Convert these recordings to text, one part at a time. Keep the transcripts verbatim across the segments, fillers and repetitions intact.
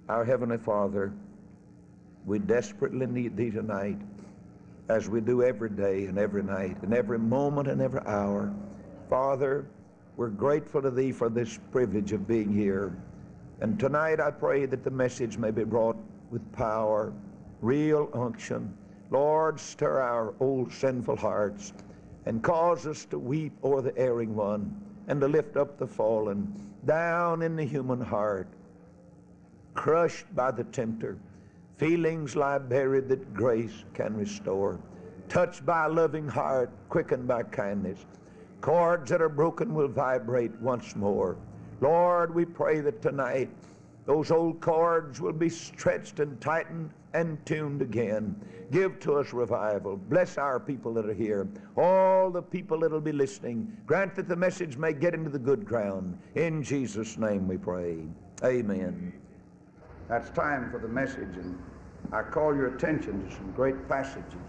Our Heavenly Father, we desperately need Thee tonight, as we do every day and every night and every moment and every hour. Father, we're grateful to Thee for this privilege of being here. And tonight I pray that the message may be brought with power, real unction. Lord, stir our old sinful hearts and cause us to weep o'er the erring one and to lift up the fallen. Down in the human heart, crushed by the tempter, feelings lie buried that grace can restore. Touched by a loving heart, quickened by kindness, chords that are broken will vibrate once more. Lord, we pray that tonight those old chords will be stretched and tightened and tuned again. Give to us revival. Bless our people that are here, all the people that will be listening. Grant that the message may get into the good ground. In Jesus' name we pray. Amen. That's time for the message, and I call your attention to some great passages.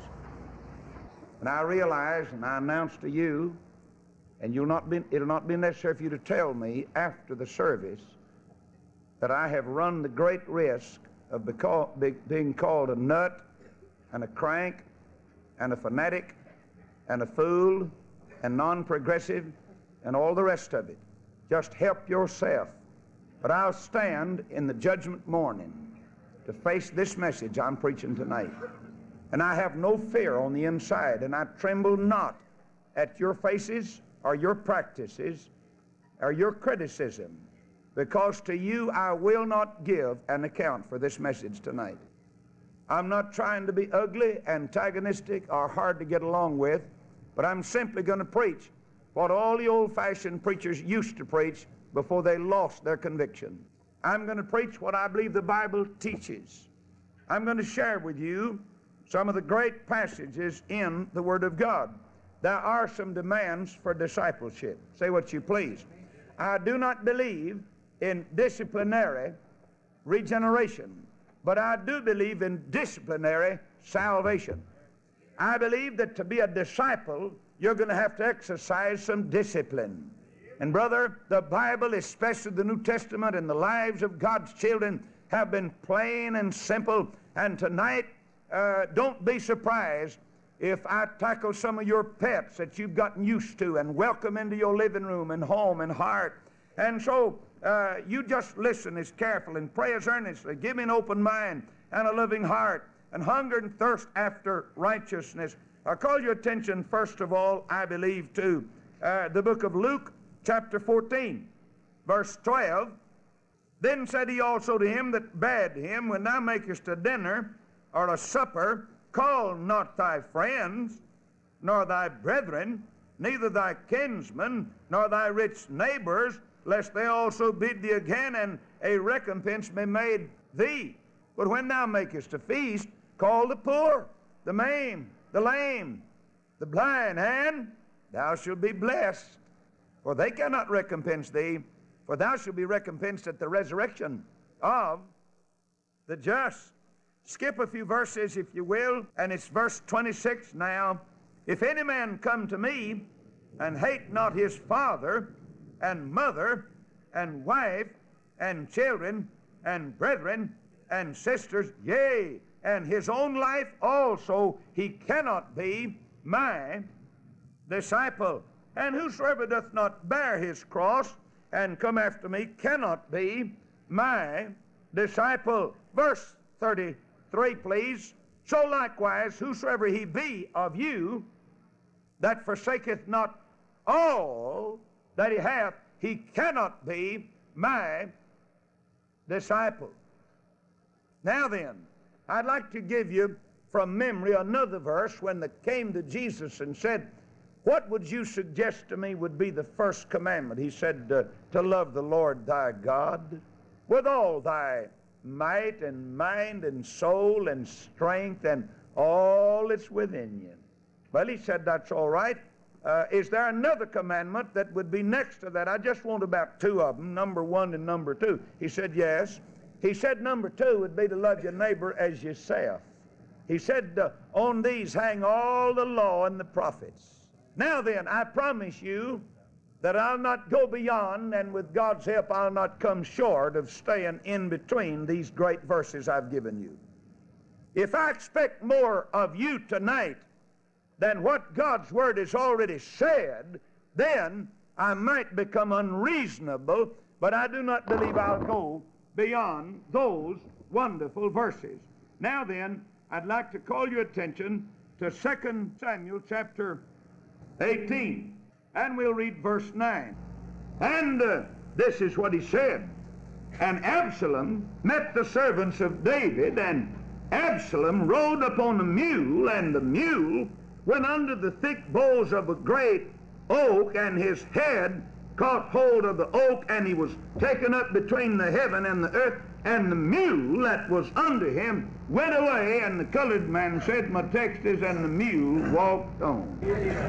And I realize and I announce to you, and you'll not be, it'll not be necessary for you to tell me after the service, that I have run the great risk of beca- be, being called a nut and a crank and a fanatic and a fool and non-progressive and all the rest of it. Just help yourself. But I'll stand in the judgment morning to face this message I'm preaching tonight. And I have no fear on the inside, and I tremble not at your faces or your practices or your criticism, because to you I will not give an account for this message tonight. I'm not trying to be ugly, antagonistic, or hard to get along with, but I'm simply going to preach what all the old-fashioned preachers used to preach before they lost their conviction. I'm going to preach what I believe the Bible teaches. I'm going to share with you some of the great passages in the Word of God. There are some demands for discipleship. Say what you please. I do not believe in disciplinary regeneration, but I do believe in disciplinary salvation. I believe that to be a disciple, you're going to have to exercise some discipline. And brother, the Bible, especially the New Testament and the lives of God's children, have been plain and simple. And tonight, uh, don't be surprised if I tackle some of your pets that you've gotten used to and welcome into your living room and home and heart. And so uh, you just listen as careful and pray as earnestly. Give me an open mind and a loving heart and hunger and thirst after righteousness. I'll call your attention first of all, I believe, to uh, the book of Luke, chapter fourteen, verse twelve. Then said he also to him that bade him, when thou makest a dinner or a supper, call not thy friends, nor thy brethren, neither thy kinsmen, nor thy rich neighbors, lest they also bid thee again, and a recompense be made thee. But when thou makest a feast, call the poor, the maimed, the lame, the blind, and thou shalt be blessed. For they cannot recompense thee, for thou shalt be recompensed at the resurrection of the just. Skip a few verses, if you will, and it's verse twenty-six now. If any man come to me and hate not his father and mother and wife and children and brethren and sisters, yea, and his own life also, he cannot be my disciple. And whosoever doth not bear his cross and come after me cannot be my disciple. Verse thirty-three, please. So likewise, whosoever he be of you that forsaketh not all that he hath, he cannot be my disciple. Now then, I'd like to give you from memory another verse when they came to Jesus and said, what would you suggest to me would be the first commandment? He said, uh, to love the Lord thy God with all thy might and mind and soul and strength and all that's within you. Well, he said, that's all right. Uh, is there another commandment that would be next to that? I just want about two of them, number one and number two. He said, yes. He said number two would be to love your neighbor as yourself. He said, uh, on these hang all the law and the prophets. Now then, I promise you that I'll not go beyond, and with God's help I'll not come short of staying in between these great verses I've given you. If I expect more of you tonight than what God's Word has already said, then I might become unreasonable, but I do not believe I'll go beyond those wonderful verses. Now then, I'd like to call your attention to Second Samuel chapter eighteen, and we'll read verse nine. And uh, this is what he said. And Absalom met the servants of David, and Absalom rode upon a mule, and the mule went under the thick boughs of a great oak, and his head caught hold of the oak, and he was taken up between the heaven and the earth, and the mule that was under him went away. And the colored man said, my text is, and the mule walked on.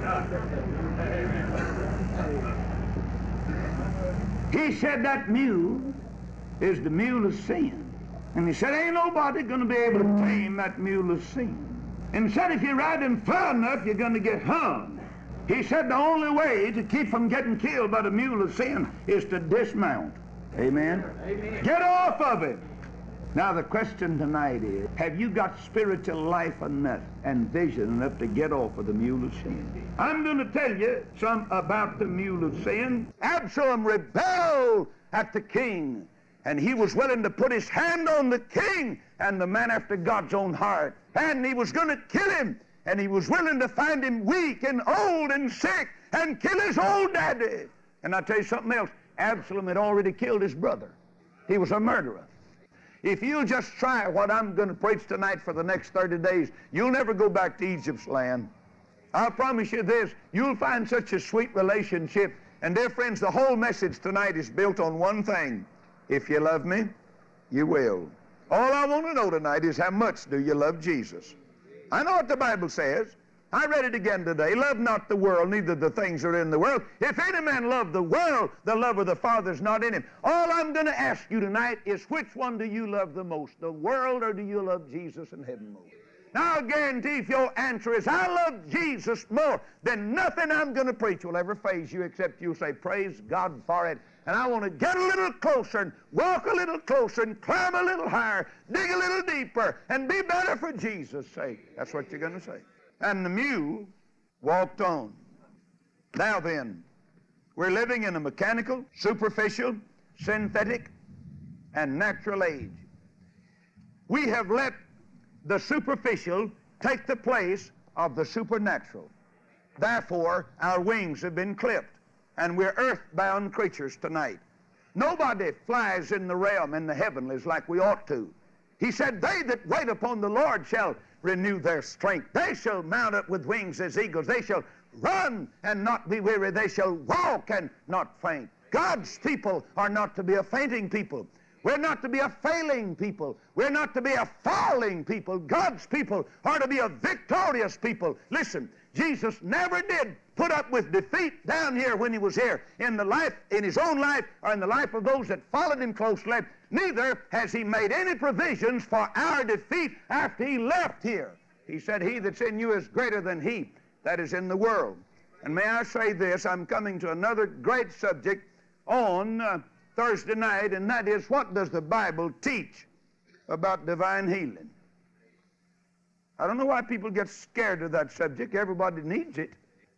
He said that mule is the mule of sin. And he said, ain't nobody going to be able to tame that mule of sin. And he said, if you ride him far enough, you're going to get hung. He said the only way to keep from getting killed by the mule of sin is to dismount. Amen? Amen. Get off of it. Now the question tonight is, have you got spiritual life enough and vision enough to get off of the mule of sin? I'm going to tell you some about the mule of sin. Absalom rebelled at the king, and he was willing to put his hand on the king and the man after God's own heart, and he was going to kill him, and he was willing to find him weak and old and sick and kill his old daddy. And I'll tell you something else. Absalom had already killed his brother. He was a murderer. If you'll just try what I'm going to preach tonight for the next thirty days, you'll never go back to Egypt's land. I'll promise you this, you'll find such a sweet relationship. And dear friends, the whole message tonight is built on one thing. If you love me, you will. All I want to know tonight is, how much do you love Jesus? I know what the Bible says. I read it again today. Love not the world, neither the things that are in the world. If any man love the world, the love of the Father is not in him. All I'm going to ask you tonight is, which one do you love the most, the world, or do you love Jesus and heaven most? Now I guarantee if your answer is, I love Jesus more, then nothing I'm going to preach will ever faze you, except you'll say, praise God for it. And I want to get a little closer and walk a little closer and climb a little higher, dig a little deeper, and be better for Jesus' sake. That's what you're going to say. And the mule walked on. Now then, we're living in a mechanical, superficial, synthetic, and natural age. We have let the superficial take the place of the supernatural. Therefore, our wings have been clipped, and we're earthbound creatures tonight. Nobody flies in the realm in the heavenlies like we ought to. He said, they that wait upon the Lord shall renew their strength. They shall mount up with wings as eagles. They shall run and not be weary. They shall walk and not faint. God's people are not to be a fainting people. We're not to be a failing people. We're not to be a falling people. God's people are to be a victorious people. Listen, Jesus never did put up with defeat down here when he was here, in the life, in his own life, or in the life of those that followed him closely. Neither has he made any provisions for our defeat after he left here. He said, he that's in you is greater than he that is in the world. And may I say this, I'm coming to another great subject on uh, Thursday night, and that is, what does the Bible teach about divine healing? I don't know why people get scared of that subject. Everybody needs it.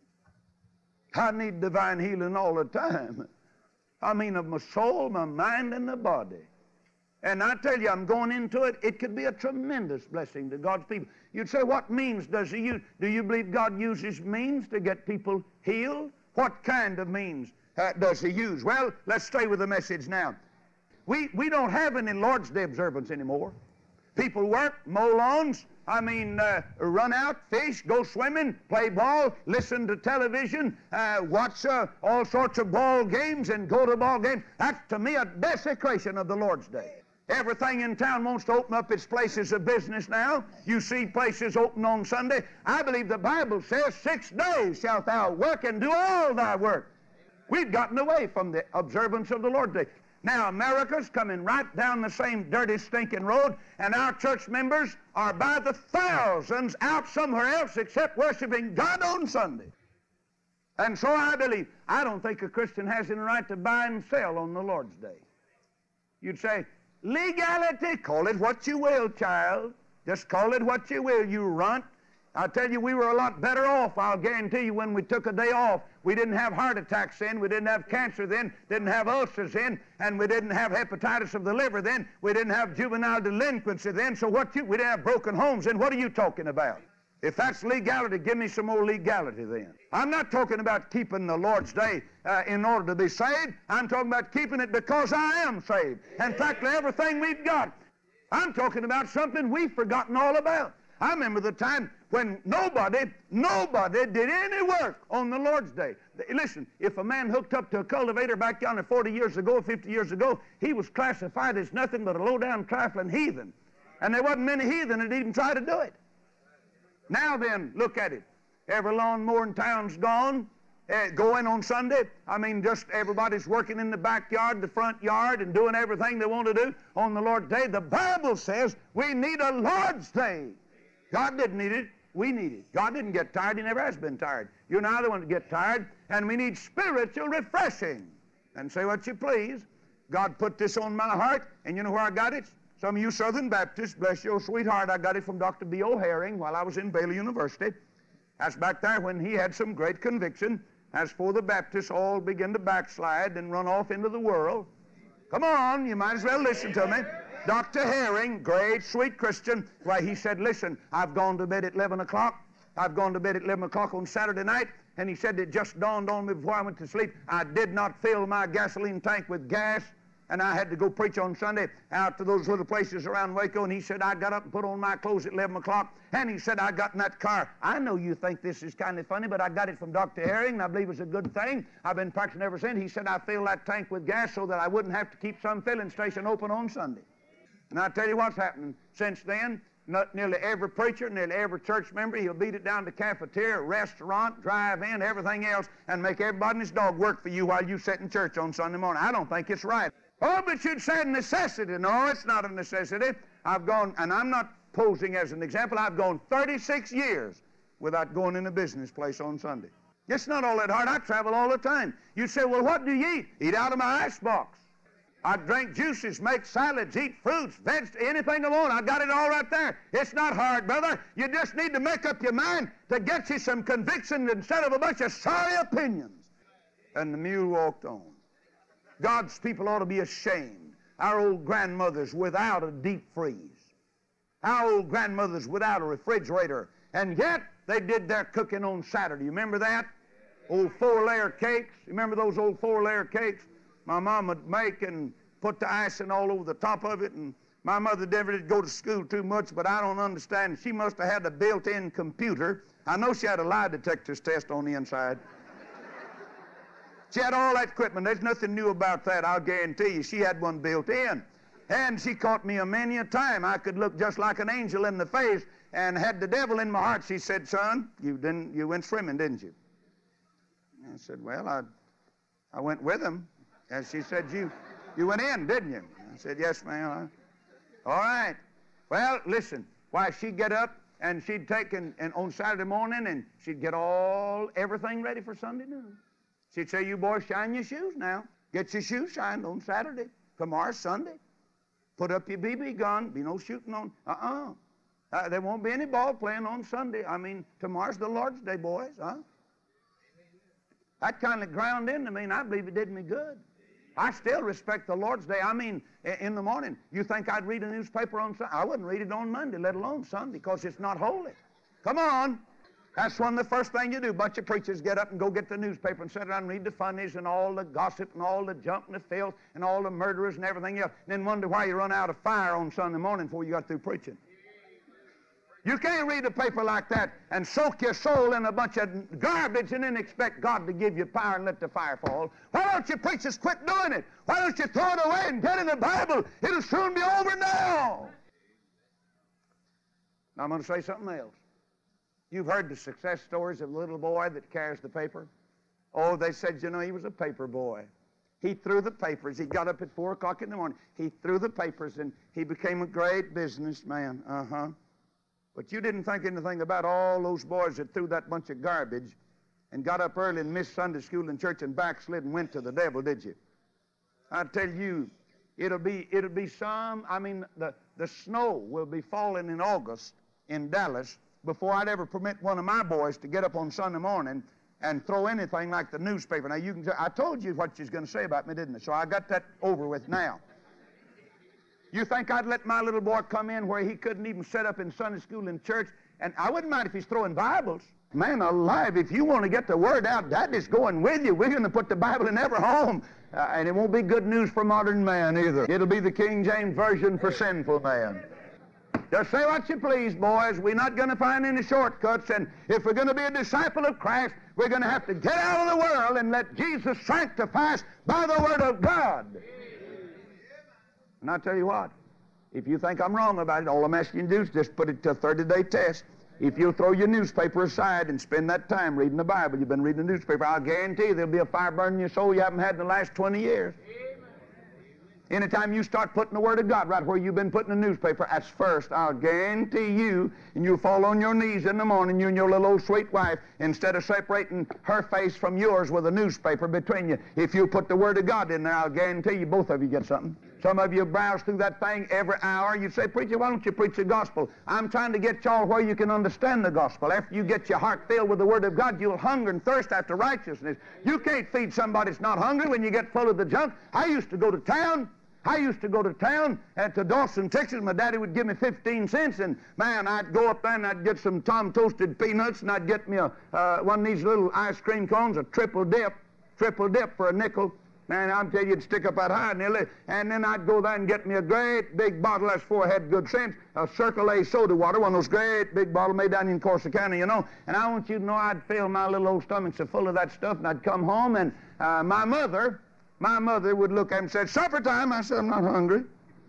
I need divine healing all the time. I mean, of my soul, my mind, and the body. And I tell you, I'm going into it. It could be a tremendous blessing to God's people. You'd say, what means does he use? Do you believe God uses means to get people healed? What kind of means uh, does he use? Well, let's stay with the message now. We, we don't have any Lord's Day observance anymore. People work, mow lawns, I mean, uh, run out, fish, go swimming, play ball, listen to television, uh, watch uh, all sorts of ball games and go to ball games. That's, to me, a desecration of the Lord's Day. Everything in town wants to open up its places of business now. You see places open on Sunday. I believe the Bible says, six days shalt thou work and do all thy work. We've gotten away from the observance of the Lord's Day. Now, America's coming right down the same dirty, stinking road, and our church members are by the thousands out somewhere else except worshiping God on Sunday. And so I believe, I don't think a Christian has any right to buy and sell on the Lord's Day. You'd say, legality, call it what you will, child. Just call it what you will, you runt. I'll tell you, we were a lot better off, I'll guarantee you, when we took a day off. We didn't have heart attacks then, we didn't have cancer then, didn't have ulcers then, and we didn't have hepatitis of the liver then, we didn't have juvenile delinquency then, so what you, we didn't have broken homes then. What are you talking about? If that's legality, give me some more legality then. I'm not talking about keeping the Lord's Day uh, in order to be saved. I'm talking about keeping it because I am saved. And practically everything we've got. I'm talking about something we've forgotten all about. I remember the time when nobody, nobody did any work on the Lord's Day. Listen, if a man hooked up to a cultivator back yonder forty years ago, fifty years ago, he was classified as nothing but a low-down trifling heathen. And there wasn't many heathen that even tried to do it. Now then, look at it. Every lawnmower in town's gone, uh, going on Sunday. I mean, just everybody's working in the backyard, the front yard, and doing everything they want to do on the Lord's Day. The Bible says we need a Lord's Day. God didn't need it. We need it. God didn't get tired. He never has been tired. You're not the one to get tired. And we need spiritual refreshing. And say what you please. God put this on my heart, and you know where I got it? Some of you Southern Baptists, bless your sweetheart, I got it from Doctor B O Herring while I was in Baylor University. That's back there when he had some great conviction as for the Baptists all begin to backslide and run off into the world. Come on, you might as well listen to me. Doctor Herring, great, sweet Christian, why he said, listen, I've gone to bed at eleven o'clock. I've gone to bed at eleven o'clock on Saturday night, and he said it just dawned on me before I went to sleep. I did not fill my gasoline tank with gas, and I had to go preach on Sunday out to those little places around Waco, and he said, I got up and put on my clothes at eleven o'clock, and he said, I got in that car. I know you think this is kind of funny, but I got it from Doctor Herring, and I believe it's a good thing. I've been practicing ever since. He said, I filled that tank with gas so that I wouldn't have to keep some filling station open on Sunday. And I'll tell you what's happened since then. Not nearly every preacher, nearly every church member, he'll beat it down to cafeteria, restaurant, drive-in, everything else, and make everybody and his dog work for you while you sit in church on Sunday morning. I don't think it's right. Oh, but you'd say necessity. No, it's not a necessity. I've gone, and I'm not posing as an example, I've gone thirty-six years without going in a business place on Sunday. It's not all that hard. I travel all the time. You say, well, what do you eat? Eat out of my icebox. I drink juices, make salads, eat fruits, vegetables, anything I want. I got it all right there. It's not hard, brother. You just need to make up your mind to get you some conviction instead of a bunch of sorry opinions. And the mule walked on. God's people ought to be ashamed. Our old grandmothers without a deep freeze. Our old grandmothers without a refrigerator. And yet, they did their cooking on Saturday. You remember that? Old four-layer cakes. You remember those old four-layer cakes? My mom would make and put the icing all over the top of it, and my mother never did go to school too much, but I don't understand. She must have had a built-in computer. I know she had a lie detector's test on the inside. She had all that equipment. There's nothing new about that, I'll guarantee you. She had one built in. And she caught me a many a time. I could look just like an angel in the face and had the devil in my heart. She said, son, you didn't, you went swimming, didn't you? I said, well, I, I went with him. And she said, you, you went in, didn't you? I said, yes, ma'am. All right. Well, listen, why, she'd get up and she'd take, and, and on Saturday morning, and she'd get all, everything ready for Sunday noon. She'd say, you boys, shine your shoes now. Get your shoes shined on Saturday. Tomorrow's Sunday. Put up your B B gun. Be no shooting on, uh-uh. Uh, there won't be any ball playing on Sunday. I mean, tomorrow's the Lord's Day, boys, huh? That kind of ground into me, and I believe it did me good. I still respect the Lord's Day. I mean, in the morning, you think I'd read a newspaper on Sunday? I wouldn't read it on Monday, let alone Sunday, because it's not holy. Come on. That's one of the first thing you do. A bunch of preachers get up and go get the newspaper and sit down and read the funnies and all the gossip and all the junk and the filth and all the murderers and everything else, and then wonder why you run out of fire on Sunday morning before you got through preaching. You can't read a paper like that and soak your soul in a bunch of garbage and then expect God to give you power and let the fire fall. Why don't you preachers quit doing it? Why don't you throw it away and get in the Bible? It'll soon be over now. Now I'm going to say something else. You've heard the success stories of the little boy that carries the paper. Oh, they said, you know, he was a paper boy. He threw the papers. He got up at four o'clock in the morning. He threw the papers and he became a great businessman. Uh-huh. But you didn't think anything about all those boys that threw that bunch of garbage and got up early and missed Sunday school and church and backslid and went to the devil, did you? I tell you, it'll be, it'll be some, I mean, the, the snow will be falling in August in Dallas before I'd ever permit one of my boys to get up on Sunday morning and throw anything like the newspaper. Now, you can, I told you what she's going to say about me, didn't I? So I got that over with now. You think I'd let my little boy come in where he couldn't even set up in Sunday school and church? And I wouldn't mind if he's throwing Bibles. Man alive, if you want to get the word out, Daddy's going with you. We're going to put the Bible in every home. Uh, and it won't be good news for modern man either. It'll be the King James Version for sinful man. Just say what you please, boys. We're not going to find any shortcuts. And if we're going to be a disciple of Christ, we're going to have to get out of the world and let Jesus sanctify us by the Word of God. And I tell you what, if you think I'm wrong about it, all I'm asking you to do is just put it to a thirty-day test. If you'll throw your newspaper aside and spend that time reading the Bible, you've been reading the newspaper, I'll guarantee you there'll be a fire burning your soul you haven't had in the last twenty years. Anytime you start putting the Word of God right where you've been putting the newspaper, that's first. I'll guarantee you, and you'll fall on your knees in the morning, you and your little old sweet wife, instead of separating her face from yours with a newspaper between you. If you put the Word of God in there, I'll guarantee you both of you get something. Some of you browse through that thing every hour. You say, preacher, why don't you preach the gospel? I'm trying to get y'all where you can understand the gospel. After you get your heart filled with the Word of God, you'll hunger and thirst after righteousness. You can't feed somebody that's not hungry when you get full of the junk. I used to go to town. I used to go to town at to Dawson, Texas. My daddy would give me fifteen cents, and man, I'd go up there and I'd get some Tom toasted peanuts, and I'd get me a uh, one of these little ice cream cones, a triple dip, triple dip for a nickel. Man, I'm telling you, it'd stick up that high nearly. And then I'd go there and get me a great big bottle, that's four had good sense, a Circle A soda water, one of those great big bottles made down in Corsicana, you know. And I want you to know I'd fill my little old stomach so full of that stuff, and I'd come home, and uh, my mother, my mother would look at me and say, supper time. I said, I'm not hungry.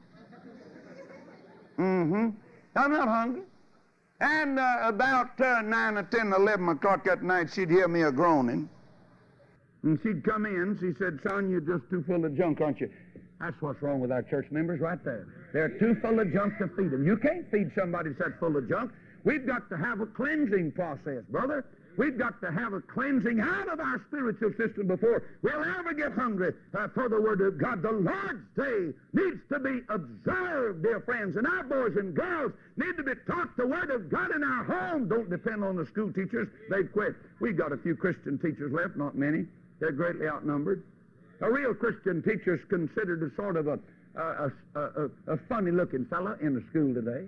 Mm-hmm. I'm not hungry. And uh, about uh, nine or ten, eleven o'clock at night, she'd hear me a groaning. And she'd come in, she said, son, you're just too full of junk, aren't you? That's what's wrong with our church members right there. They're too full of junk to feed them. You can't feed somebody that's full of junk. We've got to have a cleansing process, brother. We've got to have a cleansing out of our spiritual system before we'll ever get hungry uh, for the Word of God. The Lord's Day needs to be observed, dear friends, and our boys and girls need to be taught the Word of God in our home. Don't depend on the school teachers. They've quit. We've got a few Christian teachers left, not many. They're greatly outnumbered. A real Christian teacher is considered a sort of a, a, a, a, a funny-looking fella in the school today.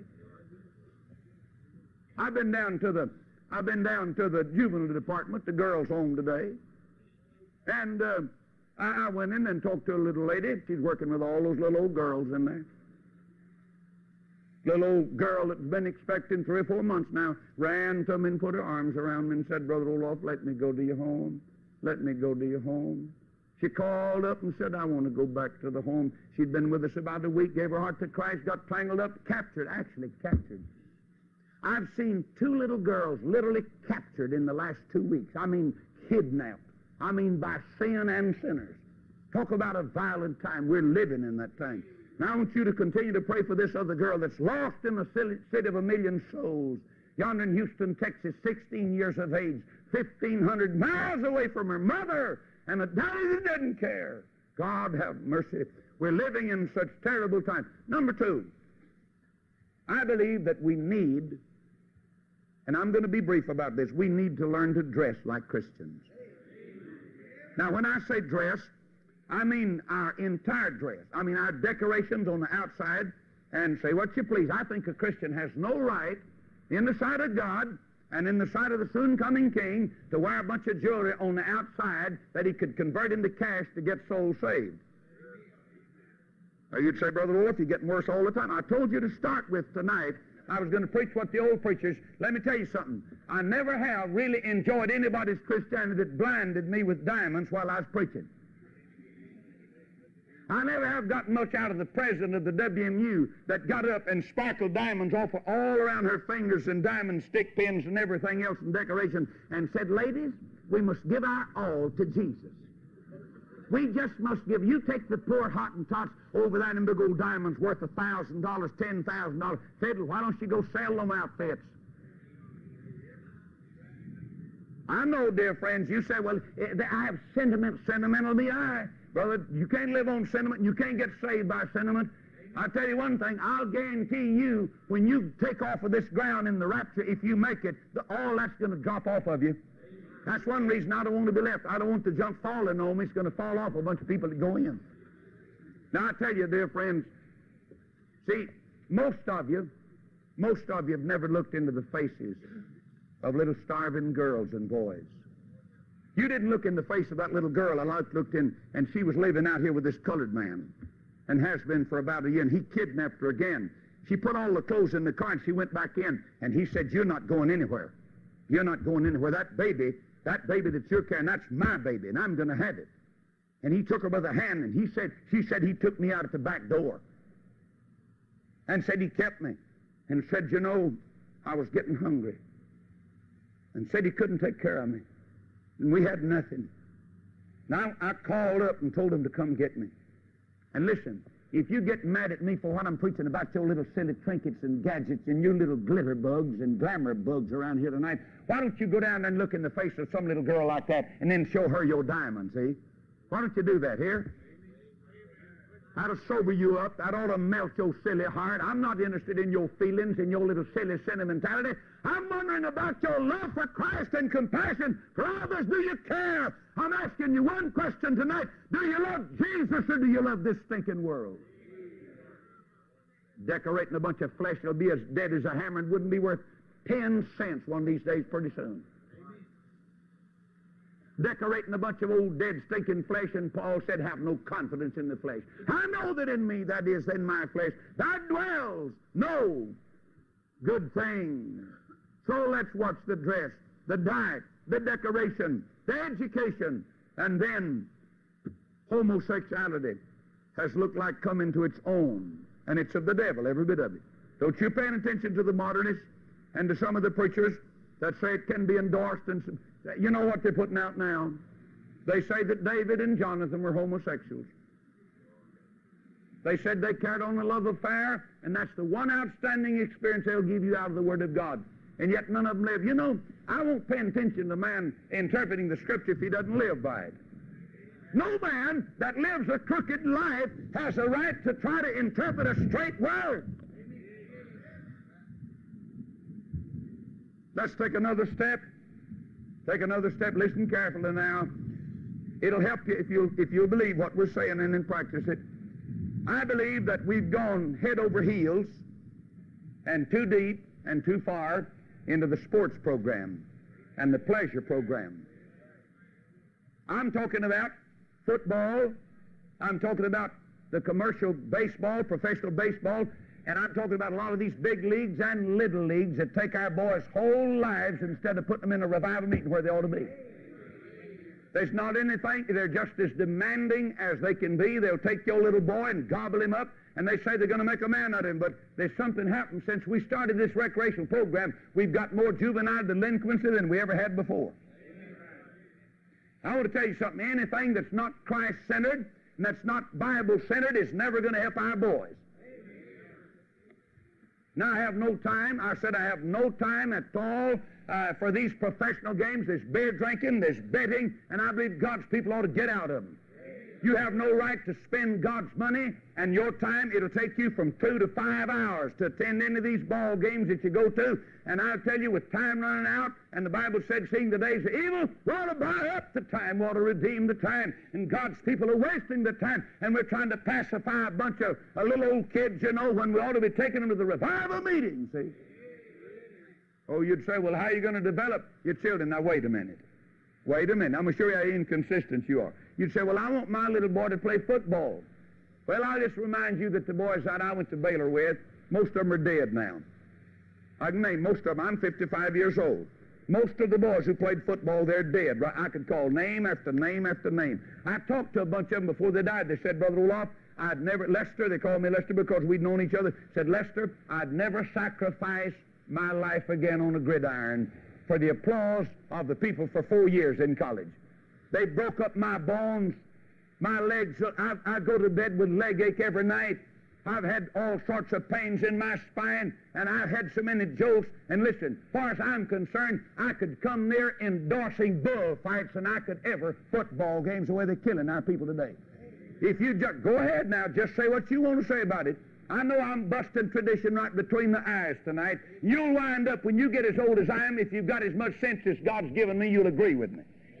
I've been down to the I've been down to the juvenile department, the girls' home today, and uh, I, I went in and talked to a little lady. She's working with all those little old girls in there. Little old girl that's been expecting three or four months now ran to me and put her arms around me and said, Brother Roloff, let me go to your home. Let me go to your home. She called up and said, I want to go back to the home. She'd been with us about a week, gave her heart to Christ, got tangled up, captured, actually captured. I've seen two little girls literally captured in the last two weeks. I mean, kidnapped. I mean, by sin and sinners. Talk about a violent time. We're living in that time. Now, I want you to continue to pray for this other girl that's lost in the city of a million souls. Yonder in Houston, Texas, sixteen years of age, fifteen hundred miles away from her mother, and a daddy that didn't care. God have mercy. We're living in such terrible times. Number two, I believe that we need, and I'm going to be brief about this, we need to learn to dress like Christians. Now, when I say dress, I mean our entire dress. I mean our decorations on the outside, and say what you please. I think a Christian has no right in the sight of God and in the sight of the soon-coming King to wear a bunch of jewelry on the outside that he could convert into cash to get souls saved. Or you'd say, Brother Roloff, you're getting worse all the time. I told you to start with tonight. I was going to preach what the old preachers, let me tell you something. I never have really enjoyed anybody's Christianity that blinded me with diamonds while I was preaching. I never have gotten much out of the president of the W M U that got up and sparkled diamonds off of all around her fingers and diamond stick pins and everything else in decoration and said, ladies, we must give our all to Jesus. We just must give. You take the poor Hottentots over there in big old diamonds worth a thousand dollars, ten thousand dollars. Fiddle, why don't you go sell them outfits? I know, dear friends, you say, well, I have sentiment, sentimental me I. Brother, you can't live on sentiment, and you can't get saved by sentiment. I'll tell you one thing, I'll guarantee you, when you take off of this ground in the rapture, if you make it, the, all that's going to drop off of you. That's one reason I don't want to be left. I don't want the junk falling on me. It's going to fall off a bunch of people that go in. Now, I tell you, dear friends, see, most of you, most of you have never looked into the faces of little starving girls and boys. You didn't look in the face of that little girl I looked in, and she was living out here with this colored man, and has been for about a year, and he kidnapped her again. She put all the clothes in the car, and she went back in, and he said, you're not going anywhere. You're not going anywhere. That baby, that baby that you're carrying, that's my baby, and I'm going to have it. And he took her by the hand, and he said, she said he took me out at the back door, and said he kept me, and said, you know, I was getting hungry, and said he couldn't take care of me, and we had nothing. Now, I called up and told him to come get me. And listen, if you get mad at me for what I'm preaching about your little silly trinkets and gadgets and your little glitter bugs and glamour bugs around here tonight, why don't you go down and look in the face of some little girl like that and then show her your diamonds, see? Why don't you do that here? That'll sober you up. That ought to melt your silly heart. I'm not interested in your feelings and your little silly sentimentality. I'm wondering about your love for Christ and compassion for others. Do you care? I'm asking you one question tonight. Do you love Jesus or do you love this stinking world? Decorating a bunch of flesh that'll be as dead as a hammer and wouldn't be worth ten cents one of these days pretty soon. Decorating a bunch of old dead stinking flesh, and Paul said, have no confidence in the flesh. I know that in me, that is in my flesh, there dwells no good thing. So let's watch the dress, the diet, the decoration, the education, and then homosexuality has looked like coming to its own, and it's of the devil, every bit of it. Don't you pay attention to the modernists and to some of the preachers that say it can be endorsed, and you know what they're putting out now? They say that David and Jonathan were homosexuals. They said they carried on a love affair, and that's the one outstanding experience they'll give you out of the Word of God. And yet none of them live. You know, I won't pay attention to a man interpreting the Scripture if he doesn't live by it. No man that lives a crooked life has a right to try to interpret a straight word. Let's take another step. Take another step. Listen carefully now. It'll help you if you if you'll believe what we're saying and then practice it. I believe that we've gone head over heels and too deep and too far into the sports program and the pleasure program. I'm talking about football. I'm talking about the commercial baseball, professional baseball, and I'm talking about a lot of these big leagues and little leagues that take our boys' whole lives instead of putting them in a revival meeting where they ought to be. There's not anything, they're just as demanding as they can be. They'll take your little boy and gobble him up, and they say they're going to make a man out of him. But there's something happened since we started this recreational program. We've got more juvenile delinquency than we ever had before. I want to tell you something. Anything that's not Christ-centered and that's not Bible-centered is never going to help our boys. Now, I have no time. I said I have no time at all uh, for these professional games. There's beer drinking, there's betting, and I believe God's people ought to get out of them. You have no right to spend God's money and your time. It'll take you from two to five hours to attend any of these ball games that you go to. And I'll tell you, with time running out, and the Bible said, seeing the days of evil, we ought to buy up the time. We ought to redeem the time. And God's people are wasting the time. And we're trying to pacify a bunch of uh, little old kids, you know, when we ought to be taking them to the revival meeting, see? Oh, you'd say, well, how are you going to develop your children? Now, wait a minute. Wait a minute. I'm going to show you how inconsistent you are. You'd say, well, I want my little boy to play football. Well, I'll just remind you that the boys that I went to Baylor with, most of them are dead now. I can name most of them. I'm fifty-five years old. Most of the boys who played football, they're dead. I could call name after name after name. I talked to a bunch of them before they died. They said, Brother Roloff, I'd never, Lester, they called me Lester because we'd known each other, said, Lester, I'd never sacrifice my life again on a gridiron for the applause of the people for four years in college. They broke up my bones, my legs. I, I go to bed with leg ache every night. I've had all sorts of pains in my spine, and I've had so many jolts. And listen, as far as I'm concerned, I could come near endorsing bullfights than I could ever football games the way they're killing our people today. If you just go ahead now, just say what you want to say about it. I know I'm busting tradition right between the eyes tonight. You'll wind up, when you get as old as I am, if you've got as much sense as God's given me, you'll agree with me.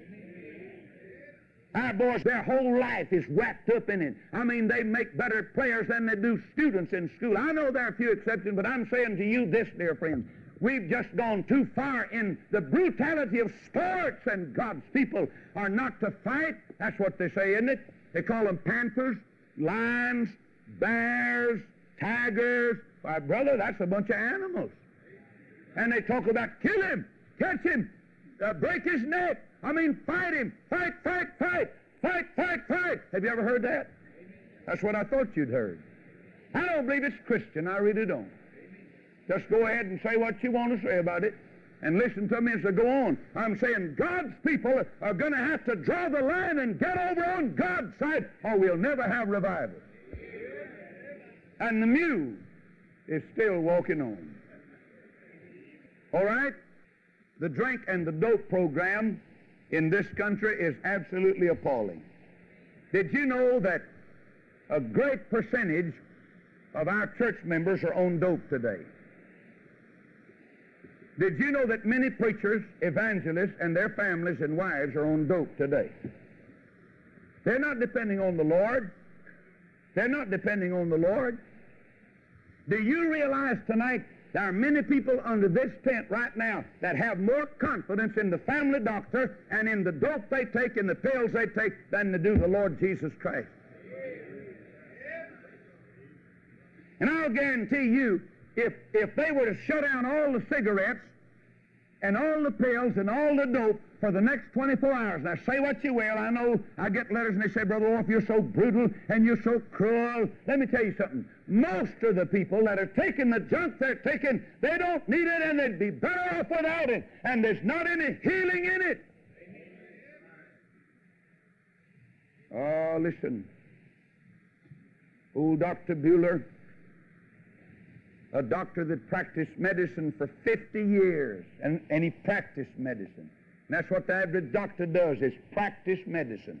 Our boys, their whole life is wrapped up in it. I mean, they make better players than they do students in school. I know there are a few exceptions, but I'm saying to you this, dear friends, we've just gone too far in the brutality of sports, and God's people are not to fight. That's what they say, isn't it? They call them panthers, lions, bears, tigers. Why, brother, that's a bunch of animals. And they talk about kill him, catch him, uh, break his neck. I mean, fight him, fight, fight, fight, fight, fight, fight. Have you ever heard that? That's what I thought you'd heard. I don't believe it's Christian. I really don't. Just go ahead and say what you want to say about it, and listen to me as I go on. I'm saying God's people are going to have to draw the line and get over on God's side, or we'll never have revival. And the mule is still walking on. All right? The drink and the dope program in this country is absolutely appalling. Did you know that a great percentage of our church members are on dope today? Did you know that many preachers, evangelists, and their families and wives are on dope today? They're not depending on the Lord. They're not depending on the Lord. Do you realize tonight there are many people under this tent right now that have more confidence in the family doctor and in the dope they take and the pills they take than they do the Lord Jesus Christ? And I'll guarantee you, if, if they were to shut down all the cigarettes and all the pills and all the dope for the next twenty-four hours, now say what you will, I know I get letters and they say, Brother Roloff, you're so brutal and you're so cruel. Let me tell you something. Most of the people that are taking the junk they're taking, they don't need it, and they'd be better off without it, and there's not any healing in it. Oh, listen. Old Doctor Bueller, a doctor that practiced medicine for fifty years, and, and he practiced medicine. And that's what the average doctor does, is practice medicine.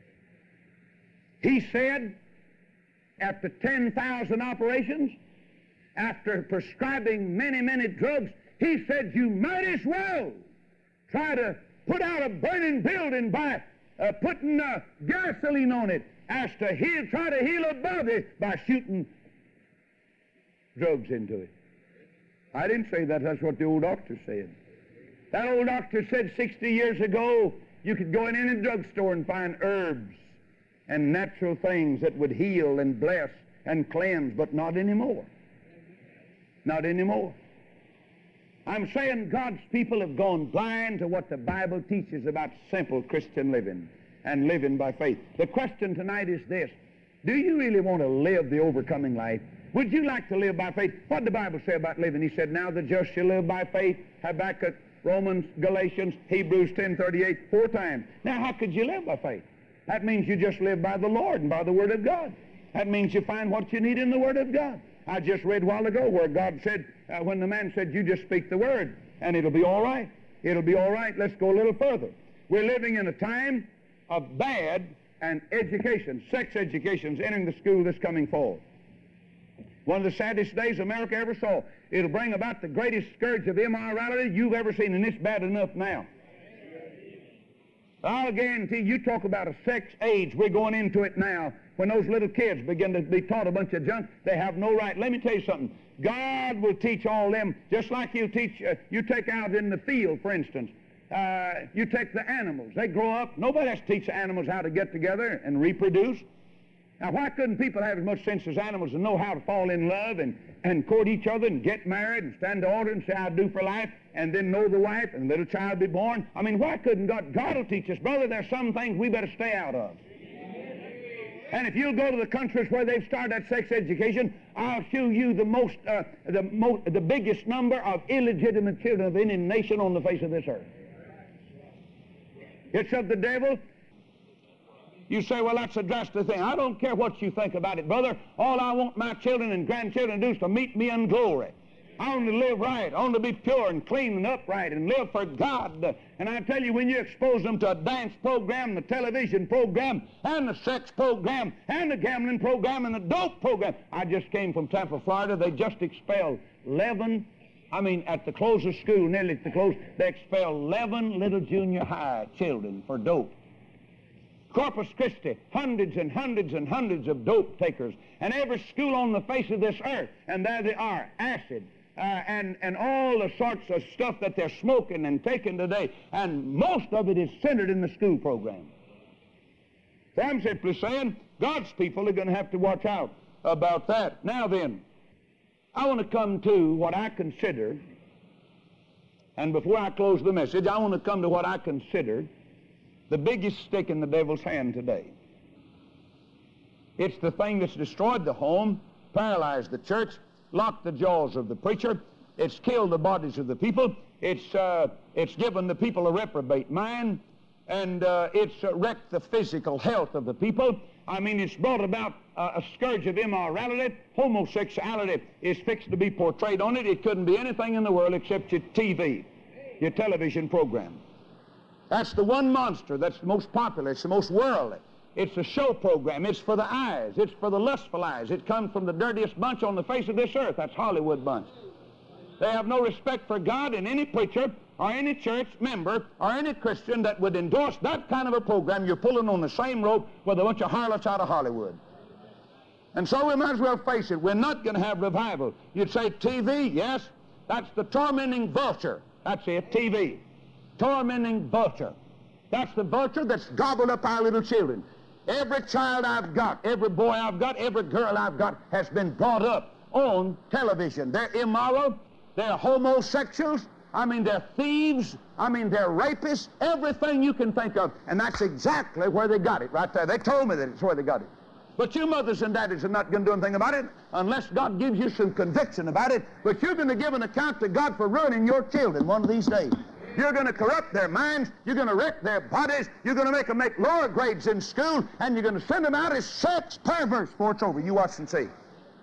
He said, after ten thousand operations, after prescribing many, many drugs, he said, you might as well try to put out a burning building by uh, putting uh, gasoline on it as to heal, try to heal a body by shooting drugs into it. I didn't say that. That's what the old doctor said. That old doctor said sixty years ago you could go in any drugstore and find herbs and natural things that would heal and bless and cleanse, but not anymore. Not anymore. I'm saying God's people have gone blind to what the Bible teaches about simple Christian living and living by faith. The question tonight is this: do you really want to live the overcoming life? Would you like to live by faith? What did the Bible say about living? He said, now the just shall live by faith. Habakkuk, Romans, Galatians, Hebrews ten thirty-eight, four times. Now, how could you live by faith? That means you just live by the Lord and by the Word of God. That means you find what you need in the Word of God. I just read a while ago where God said, uh, when the man said, you just speak the Word, and it'll be all right. It'll be all right. Let's go a little further. We're living in a time of bad and education. Sex education is entering the school this coming fall. One of the saddest days America ever saw. It'll bring about the greatest scourge of immorality you've ever seen, and it's bad enough now. I'll guarantee you, talk about a sex age, we're going into it now. When those little kids begin to be taught a bunch of junk, they have no right. Let me tell you something. God will teach all them, just like He'll teach, uh, you take out in the field, for instance, uh, you take the animals. They grow up. Nobody has to teach the animals how to get together and reproduce. Now, why couldn't people have as much sense as animals and know how to fall in love and, and court each other and get married and stand to order and say, I do for life, and then know the wife and little child be born? I mean, why couldn't God? God will teach us. Brother, there's some things we better stay out of. And if you'll go to the countries where they've started that sex education, I'll show you the most, uh, the, mo the biggest number of illegitimate children of any nation on the face of this earth. It's of the devil. You say, well, that's a drastic thing. I don't care what you think about it, brother. All I want my children and grandchildren to do is to meet me in glory. I want to live right. I want to be pure and clean and upright and live for God. And I tell you, when you expose them to a dance program, the television program, and the sex program, and the gambling program, and the dope program. I just came from Tampa, Florida. They just expelled eleven, I mean, at the close of school, nearly at the close, they expelled eleven little junior high children for dope. Corpus Christi, hundreds and hundreds and hundreds of dope takers, and every school on the face of this earth, and there they are, acid, uh, and, and all the sorts of stuff that they're smoking and taking today, and most of it is centered in the school program. So I'm simply saying, God's people are going to have to watch out about that. Now then, I want to come to what I consider, and before I close the message, I want to come to what I consider the biggest stick in the devil's hand today. It's the thing that's destroyed the home, paralyzed the church, locked the jaws of the preacher. It's killed the bodies of the people. It's, uh, it's given the people a reprobate mind, and uh, it's uh, wrecked the physical health of the people. I mean, it's brought about uh, a scourge of immorality. Homosexuality is fixed to be portrayed on it. It couldn't be anything in the world except your T V, your television program. That's the one monster that's the most popular. It's the most worldly. It's a show program. It's for the eyes. It's for the lustful eyes. It comes from the dirtiest bunch on the face of this earth. That's Hollywood bunch. They have no respect for God, and any preacher or any church member or any Christian that would endorse that kind of a program, you're pulling on the same rope with a bunch of harlots out of Hollywood. And so we might as well face it. We're not going to have revival. You'd say T V, yes. That's the tormenting vulture. That's it, T V. Tormenting vulture. That's the vulture that's gobbled up our little children. Every child I've got, every boy I've got, every girl I've got has been brought up on television. They're immoral, they're homosexuals, I mean they're thieves, I mean they're rapists, everything you can think of. And that's exactly where they got it, right there. They told me that it's where they got it. But you mothers and daddies are not going to do anything about it unless God gives you some conviction about it. But you're going to give an account to God for ruining your children one of these days. You're going to corrupt their minds, you're going to wreck their bodies, you're going to make them make lower grades in school, and you're going to send them out as sex perverts before it's over. You watch and see.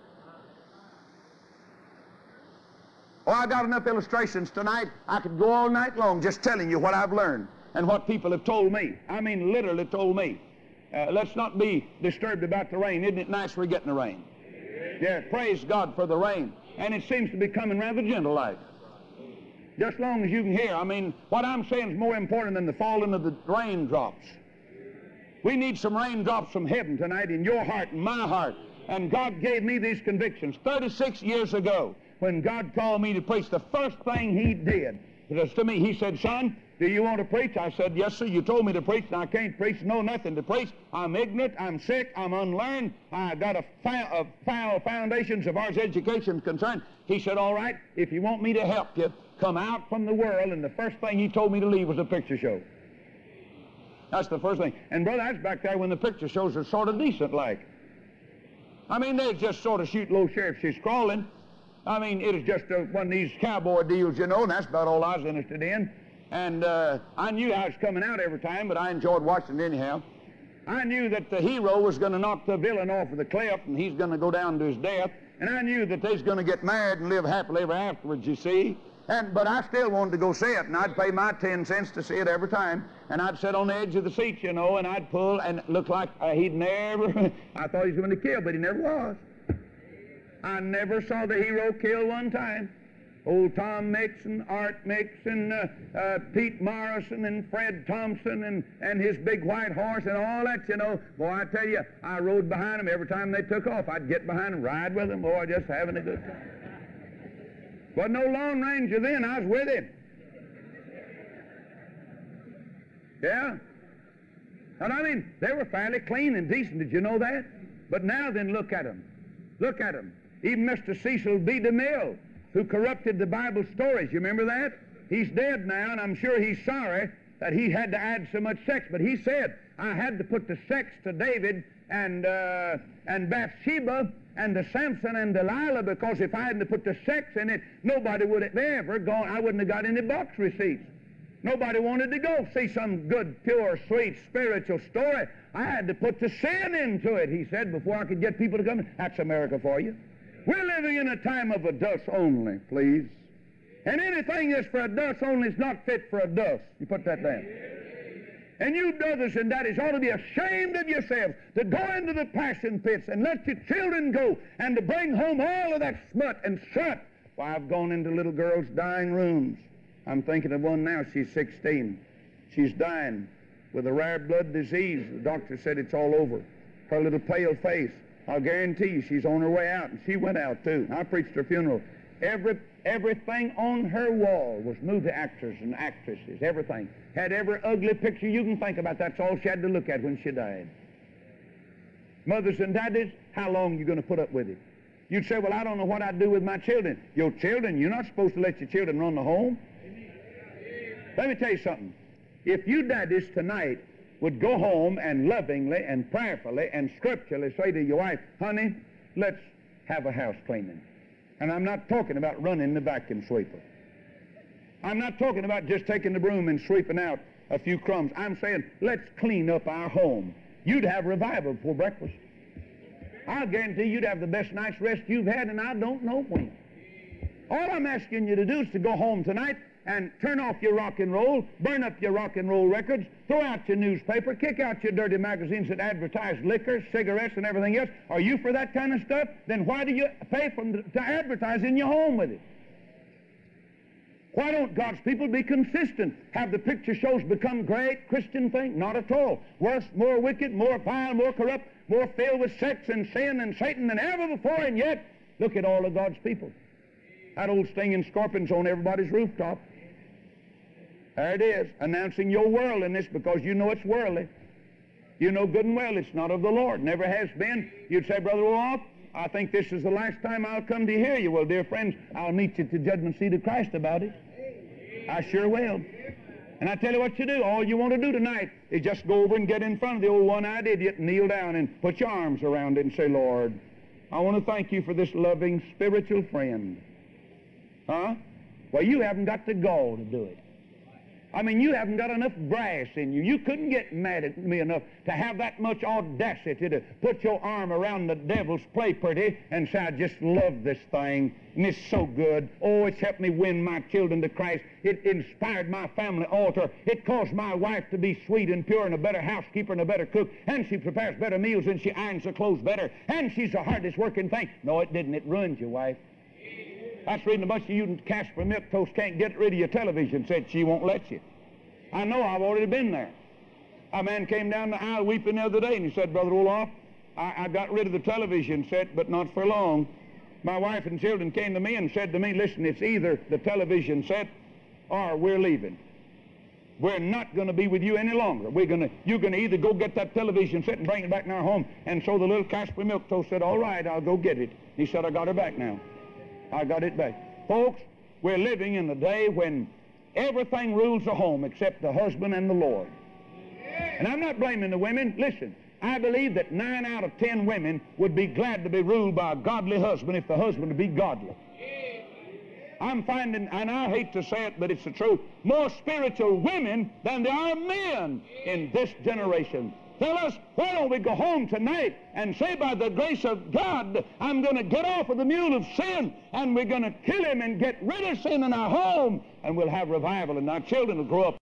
Oh, I got enough illustrations tonight. I could go all night long just telling you what I've learned and what people have told me. I mean, literally told me. Uh, let's not be disturbed about the rain. Isn't it nice we're getting the rain? Yeah, praise God for the rain. And it seems to be coming rather gentle-like. Just as long as you can hear. I mean, what I'm saying is more important than the falling of the raindrops. We need some raindrops from heaven tonight in your heart and my heart. And God gave me these convictions thirty-six years ago when God called me to preach. The first thing He did was to me, He said, son, do you want to preach? I said, yes, sir. You told me to preach, and I can't preach. No, nothing to preach. I'm ignorant. I'm sick. I'm unlearned. I got a foul, a foul foundations of ours education concerned. He said, all right, if you want me to help you, come out from the world, and the first thing he told me to leave was a picture show. That's the first thing. And brother, that's back there when the picture shows are sort of decent like. I mean, they just sort of shoot low sheriff, she's crawling. I mean, it is just a, one of these cowboy deals, you know, and that's about all I was interested in. And uh, I knew how it's coming out every time, but I enjoyed watching it anyhow. I knew that the hero was going to knock the villain off of the cliff, and he's going to go down to his death. And I knew that they's going to get married and live happily ever afterwards, you see. And, but I still wanted to go see it, and I'd pay my ten cents to see it every time. And I'd sit on the edge of the seat, you know, and I'd pull, and it looked like uh, he'd never, I thought he was going to kill, but he never was. I never saw the hero kill one time. Old Tom Mix and Art Mix and uh, uh, Pete Morrison and Fred Thompson and, and his big white horse and all that, you know. Boy, I tell you, I rode behind them every time they took off. I'd get behind them, ride with them, boy, just having a good time. Wasn't no Lone Ranger then, I was with him. Yeah? And I mean, they were fairly clean and decent, did you know that? But now then, look at them. Look at them. Even Mister Cecil B. DeMille, who corrupted the Bible stories, you remember that? He's dead now, and I'm sure he's sorry that he had to add so much sex. But he said, I had to put the sex to David and, uh, and Bathsheba and to Samson and Delilah, because if I hadn't put the sex in it, nobody would have ever gone, I wouldn't have got any box receipts. Nobody wanted to go see some good, pure, sweet, spiritual story. I had to put the sin into it, he said, before I could get people to come. That's America for you. We're living in a time of adults only, please. And anything that's for adults only is not fit for adults. You put that down. And you brothers and daddies ought to be ashamed of yourselves to go into the passion pits and let your children go and to bring home all of that smut and soot. Why, I've gone into little girls' dying rooms. I'm thinking of one now. She's sixteen. She's dying with a rare blood disease. The doctor said it's all over. Her little pale face, I'll guarantee you she's on her way out. And she went out too. I preached her funeral. Every, everything on her wall was movie actors and actresses. Everything. Had every ugly picture you can think about. That's all she had to look at when she died. Mothers and daddies, how long are you going to put up with it? You'd say, well, I don't know what I'd do with my children. Your children, you're not supposed to let your children run the home. Let me tell you something. If you daddies tonight would go home and lovingly and prayerfully and scripturally say to your wife, honey, let's have a house cleaning. And I'm not talking about running the vacuum sweeper. I'm not talking about just taking the broom and sweeping out a few crumbs. I'm saying, let's clean up our home. You'd have revival before breakfast. I'll guarantee you'd have the best night's rest you've had, and I don't know when. All I'm asking you to do is to go home tonight and turn off your rock and roll, burn up your rock and roll records, throw out your newspaper, kick out your dirty magazines that advertise liquor, cigarettes, and everything else. Are you for that kind of stuff? Then why do you pay for them to advertise in your home with it? Why don't God's people be consistent? Have the picture shows become great Christian thing? Not at all. Worse, more wicked, more vile, more corrupt, more filled with sex and sin and Satan than ever before, and yet, look at all of God's people. That old stinging scorpion's on everybody's rooftop. There it is, announcing your worldliness because you know it's worldly. You know good and well it's not of the Lord, never has been. You'd say, Brother Roloff, I think this is the last time I'll come to hear you. Well, dear friends, I'll meet you at the judgment seat of Christ about it. I sure will. And I tell you what you do. All you want to do tonight is just go over and get in front of the old one-eyed idiot and kneel down and put your arms around it and say, Lord, I want to thank you for this loving spiritual friend. Huh? Well, you haven't got the gall to do it. I mean, you haven't got enough brass in you. You couldn't get mad at me enough to have that much audacity to put your arm around the devil's play pretty and say, I just love this thing, and it's so good. Oh, it's helped me win my children to Christ. It inspired my family altar. It caused my wife to be sweet and pure and a better housekeeper and a better cook, and she prepares better meals and she irons the clothes better, and she's the hardest working thing. No, it didn't. It ruined your wife. That's reading a bunch of you Casper Milk Toast can't get rid of your television, said she won't let you. I know, I've already been there. A man came down the aisle weeping the other day, and he said, Brother Roloff, I, I got rid of the television set, but not for long. My wife and children came to me and said to me, listen, it's either the television set or we're leaving. We're not going to be with you any longer. We're going to, you're going to either go get that television set and bring it back in our home. And so the little Casper Milk Toast said, all right, I'll go get it. He said, I got her back now. I got it back. Folks, we're living in a day when everything rules the home except the husband and the Lord. And I'm not blaming the women. Listen, I believe that nine out of ten women would be glad to be ruled by a godly husband if the husband would be godly. I'm finding, and I hate to say it, but it's the truth, more spiritual women than there are men in this generation. Tell us, why don't we go home tonight and say, by the grace of God, I'm going to get off of the mule of sin, and we're going to kill him and get rid of sin in our home, and we'll have revival, and our children will grow up